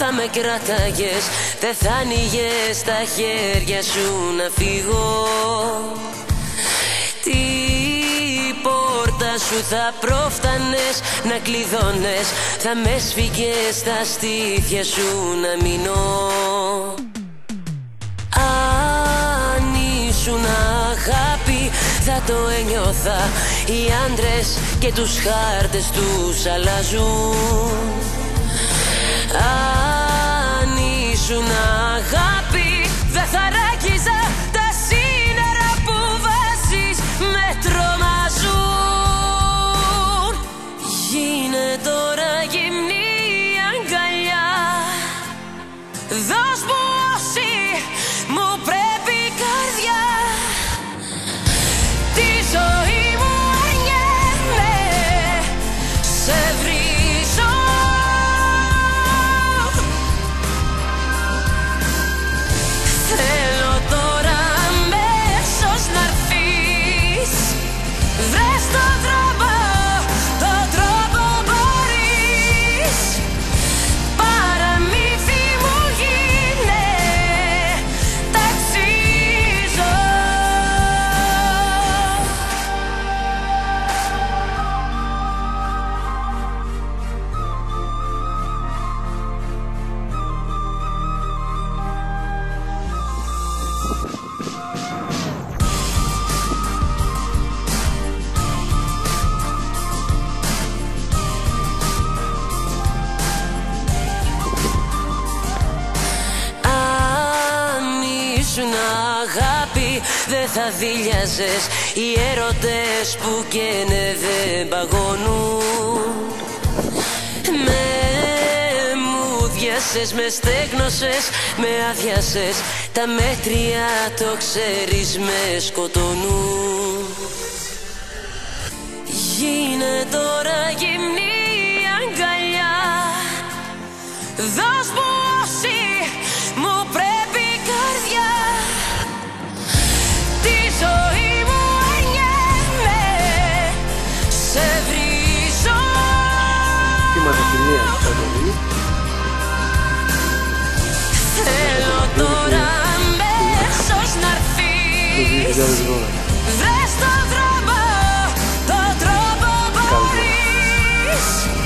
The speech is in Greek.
με κράταγες, δεν θα άνοιγες τα χέρια σου να φύγω. Τι πόρτα σου θα πρόφτανες να κλειδώνες, θα με σφίγγες στα στήθια σου να μείνω. Αν ήσουν αγάπη θα το ένιωθα, οι άντρες και τους χάρτες τους αλλάζουν. Αν ήσουν αγάπη δεν θα ράκιζα, τα σύνορα που βάζεις με τρομάζουν. Γίνε τώρα γυμνή αγκαλιά, δώσ' μου όση μου πρέπει καρδιά. Τη ζωή μου αρνιέμαι, σε βρίζω. Θέλω τώρα αμέσως να'ρθείς, βρες τον τρόπο μπορείς. Παραμύθι μου γίνε, ταξίζω. Αν ήσουν αγάπη δεν θα δειλιάζες, οι έρωτες που καίνε δεν παγώνουν. Με μουδιάσες, με στέγνωσες, με άδειασες, τα μέτρια το ξέρεις με σκοτώνουν. Γίνε τώρα γυμνή αγκαλιά, δώσ' μου όση μου πρέπει καρδιά. Τη ζωή μου αρνιέμαι, σε βρίζω. Θέλω τώρα αμέσως να'ρθείς, βρες τον τρόπο μπορείς.